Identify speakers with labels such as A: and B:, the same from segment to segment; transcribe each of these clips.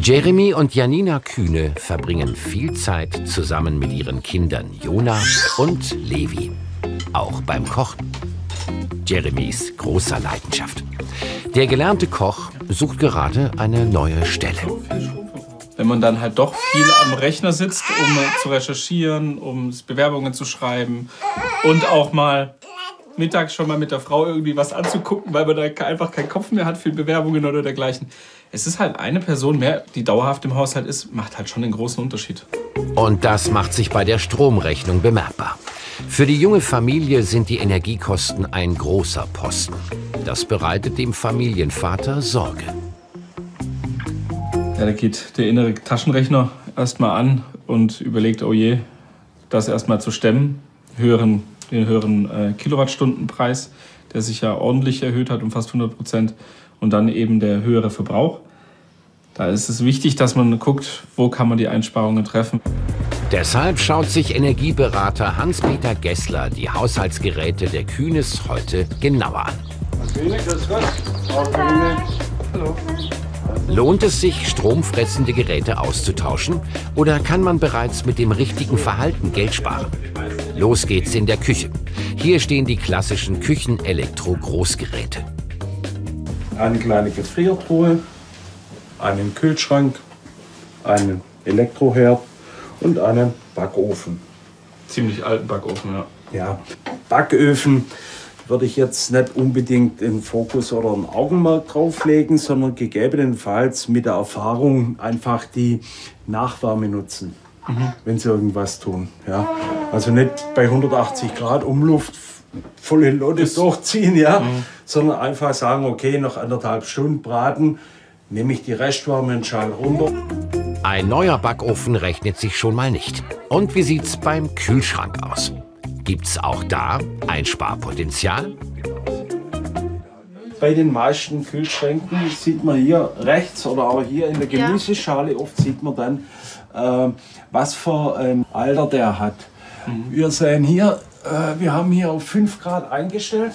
A: Jeremy und Janina Kühne verbringen viel Zeit zusammen mit ihren Kindern Jona und Levi. Auch beim Kochen. Jeremys großer Leidenschaft. Der gelernte Koch sucht gerade eine neue Stelle.
B: Wenn man dann halt doch viel am Rechner sitzt, um zu recherchieren, um Bewerbungen zu schreiben und auch mal mittags schon mal mit der Frau irgendwie was anzugucken, weil man da einfach keinen Kopf mehr hat für Bewerbungen oder dergleichen. Es ist halt eine Person mehr, die dauerhaft im Haushalt ist, macht halt schon den großen Unterschied.
A: Und das macht sich bei der Stromrechnung bemerkbar. Für die junge Familie sind die Energiekosten ein großer Posten. Das bereitet dem Familienvater Sorge.
B: Ja, da geht der innere Taschenrechner erstmal an und überlegt, oh je, das erstmal zu stemmen. Den höheren Kilowattstundenpreis, der sich ja ordentlich erhöht hat um fast 100%. Und dann eben der höhere Verbrauch. Da ist es wichtig, dass man guckt, wo kann man die Einsparungen treffen.
A: Deshalb schaut sich Energieberater Hans-Peter Gessler die Haushaltsgeräte der Kühnes heute genauer an.
B: Hallo.
A: Lohnt es sich, stromfressende Geräte auszutauschen? Oder kann man bereits mit dem richtigen Verhalten Geld sparen? Los geht's in der Küche. Hier stehen die klassischen Küchenelektro-Großgeräte.
C: Eine kleine Gefriertruhe, einen Kühlschrank, einen Elektroherd und einen Backofen.
B: Ziemlich alten Backofen, ja.
C: Ja, Backöfen würde ich jetzt nicht unbedingt einen Fokus oder ein Augenmerk drauflegen, sondern gegebenenfalls mit der Erfahrung einfach die Nachwärme nutzen, wenn sie irgendwas tun. Ja. Also nicht bei 180 Grad Umluft volle Lotte durchziehen, ja, sondern einfach sagen, okay, nach 1,5 Stunden braten, nehme ich die Restwärme und Schall runter.
A: Ein neuer Backofen rechnet sich schon mal nicht. Und wie sieht's beim Kühlschrank aus? Gibt's auch da Einsparpotenzial?
C: Bei den meisten Kühlschränken sieht man hier rechts oder auch hier in der Gemüseschale, oft sieht man dann, was für Alter der hat. Wir sehen hier, wir haben hier auf 5 Grad eingestellt.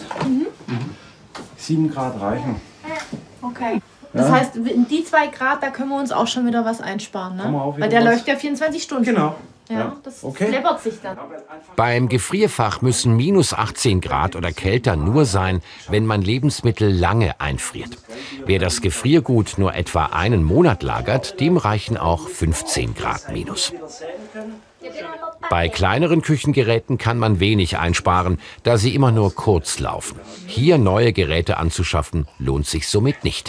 C: 7 Grad reichen.
D: Okay. Das heißt, die 2 Grad, da können wir uns auch schon wieder was einsparen, ne? Weil der läuft ja 24 Stunden.
C: Genau.
D: Ja, das läppert sich dann.
A: Beim Gefrierfach müssen minus 18 Grad oder kälter nur sein, wenn man Lebensmittel lange einfriert. Wer das Gefriergut nur etwa einen Monat lagert, dem reichen auch 15 Grad minus. Bei kleineren Küchengeräten kann man wenig einsparen, da sie immer nur kurz laufen. Hier neue Geräte anzuschaffen, lohnt sich somit nicht.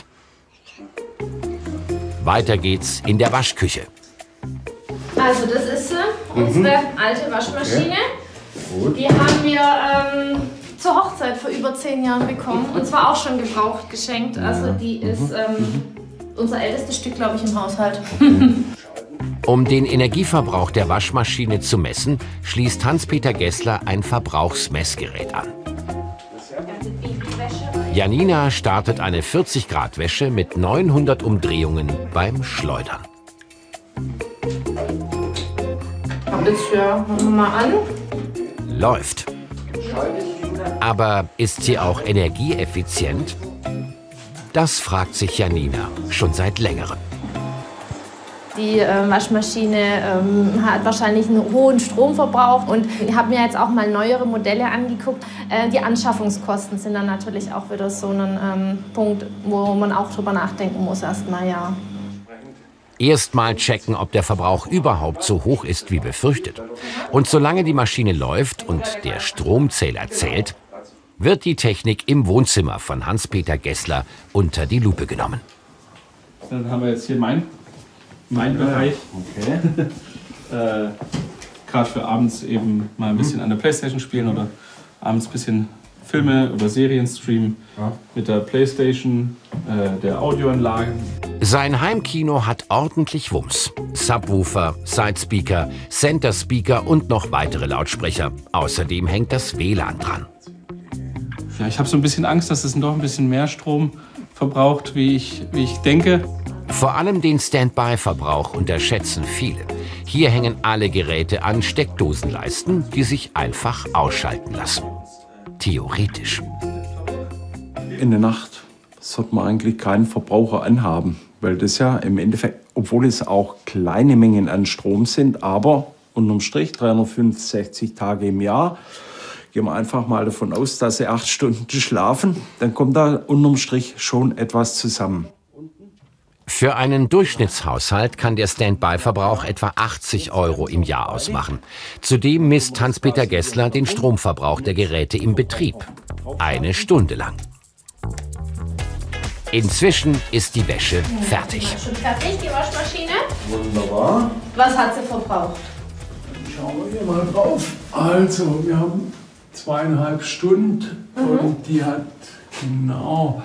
A: Weiter geht's in der Waschküche.
D: Also das ist unsere alte Waschmaschine. Die haben wir zur Hochzeit vor über 10 Jahren bekommen. Und zwar auch schon gebraucht geschenkt. Also die ist unser ältestes Stück, glaube ich, im Haushalt.
A: Um den Energieverbrauch der Waschmaschine zu messen, schließt Hans-Peter Gessler ein Verbrauchsmessgerät an. Janina startet eine 40-Grad-Wäsche mit 900 Umdrehungen beim Schleudern.
D: Machen wir mal an.
A: Läuft. Aber ist sie auch energieeffizient? Das fragt sich Janina schon seit längerem.
D: Die Waschmaschine hat wahrscheinlich einen hohen Stromverbrauch und ich habe mir jetzt auch mal neuere Modelle angeguckt. Die Anschaffungskosten sind dann natürlich auch wieder so ein Punkt, wo man auch drüber nachdenken muss erstmal, ja.
A: Erstmal checken, ob der Verbrauch überhaupt so hoch ist wie befürchtet. Und solange die Maschine läuft und der Stromzähler zählt, wird die Technik im Wohnzimmer von Hans-Peter Gessler unter die Lupe genommen.
B: Dann haben wir jetzt hier mein Bereich. Okay. Gerade für abends eben mal ein bisschen an der Playstation spielen oder abends ein bisschen Filme oder Serien streamen mit der Playstation, der Audioanlage.
A: Sein Heimkino hat ordentlich Wumms. Subwoofer, Sidespeaker, Centerspeaker und noch weitere Lautsprecher. Außerdem hängt das WLAN dran.
B: Ja, ich habe so ein bisschen Angst, dass es doch ein bisschen mehr Strom verbraucht, wie ich denke.
A: Vor allem den Standby-Verbrauch unterschätzen viele. Hier hängen alle Geräte an Steckdosenleisten, die sich einfach ausschalten lassen. Theoretisch.
C: In der Nacht sollte man eigentlich keinen Verbraucher anhaben, weil das ja im Endeffekt obwohl es auch kleine Mengen an Strom sind, aber unterm Strich 365 Tage im Jahr. Gehen wir einfach mal davon aus, dass Sie 8 Stunden schlafen, dann kommt da unterm Strich schon etwas zusammen.
A: Für einen Durchschnittshaushalt kann der Standby-Verbrauch etwa 80 € im Jahr ausmachen. Zudem misst Hans-Peter Gessler den Stromverbrauch der Geräte im Betrieb. 1 Stunde lang. Inzwischen ist die Wäsche fertig.
D: Schon fertig, die Waschmaschine?
C: Wunderbar.
D: Was hat sie verbraucht?
C: Schauen wir hier mal drauf. Also, wir haben 2,5 Stunden und die hat genau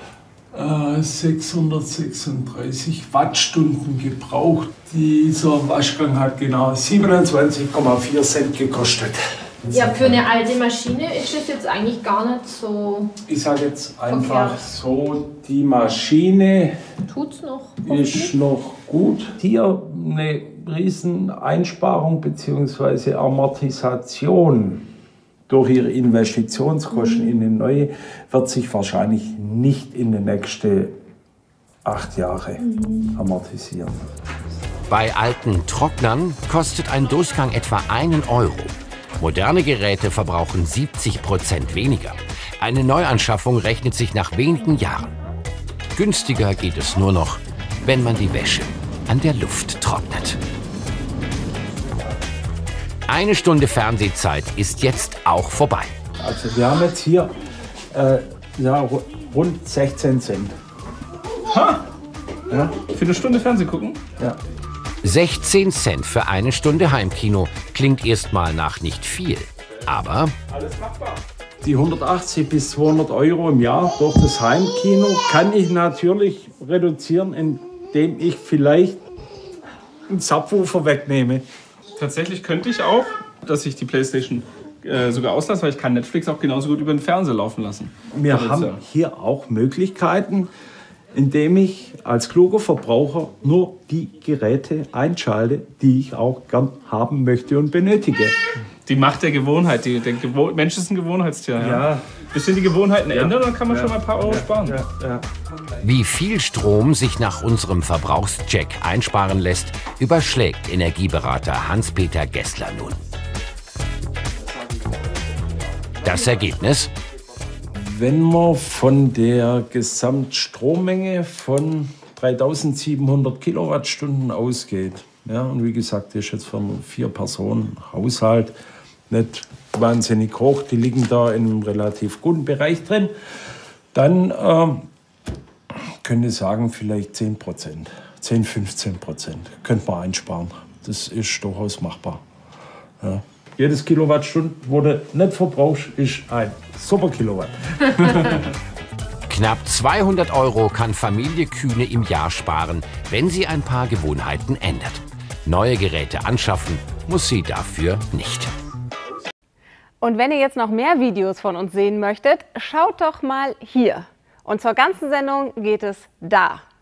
C: 636 Wattstunden gebraucht. Dieser Waschgang hat genau 27,4 Cent gekostet.
D: Ja, für eine alte Maschine ist es jetzt eigentlich gar nicht so.
C: Ich sage jetzt einfach so, die Maschine
D: Tut's noch?
C: ist noch gut. Hier eine riesen Einsparung bzw. Amortisation durch ihre Investitionskosten in eine neue wird sich wahrscheinlich nicht in den nächsten 8 Jahren amortisieren.
A: Bei alten Trocknern kostet ein Durchgang etwa 1 €. Moderne Geräte verbrauchen 70% weniger. Eine Neuanschaffung rechnet sich nach wenigen Jahren. Günstiger geht es nur noch, wenn man die Wäsche an der Luft trocknet. 1 Stunde Fernsehzeit ist jetzt auch vorbei.
C: Also wir haben jetzt hier rund 16 Cent.
B: Ha!
C: Ja?
B: Für eine Stunde Fernsehen gucken?
C: Ja.
A: 16 Cent für 1 Stunde Heimkino klingt erstmal nach nicht viel. Aber
C: Die 180 bis 200 € im Jahr durch das Heimkino kann ich natürlich reduzieren, indem ich vielleicht einen Subwoofer wegnehme.
B: Tatsächlich könnte ich auch, dass ich die Playstation sogar auslasse, weil ich kann Netflix auch genauso gut über den Fernseher laufen lassen.
C: Wir haben hier auch Möglichkeiten, indem ich als kluger Verbraucher nur die Geräte einschalte, die ich auch gern haben möchte und benötige.
B: Die Macht der Gewohnheit. Mensch ist ein Gewohnheitstier. Ja. Bisschen die Gewohnheiten ändern, dann kann man schon mal ein paar Euro sparen.
C: Ja.
A: wie viel Strom sich nach unserem Verbrauchscheck einsparen lässt, überschlägt Energieberater Hans-Peter Gessler nun. Das Ergebnis?
C: Wenn man von der Gesamtstrommenge von 3700 Kilowattstunden ausgeht, ja, und wie gesagt, das ist jetzt für einen 4-Personen-Haushalt nicht wahnsinnig hoch, die liegen da in einem relativ guten Bereich drin, dann könnte ich sagen, vielleicht 10%, 10-15% könnte man einsparen. Das ist durchaus machbar. Ja. Jedes Kilowattstunde, wo du nicht verbrauchst, ist ein super Kilowatt.
A: Knapp 200 € kann Familie Kühne im Jahr sparen, wenn sie ein paar Gewohnheiten ändert. Neue Geräte anschaffen muss sie dafür nicht.
E: Und wenn ihr jetzt noch mehr Videos von uns sehen möchtet, schaut doch mal hier. Und zur ganzen Sendung geht es da.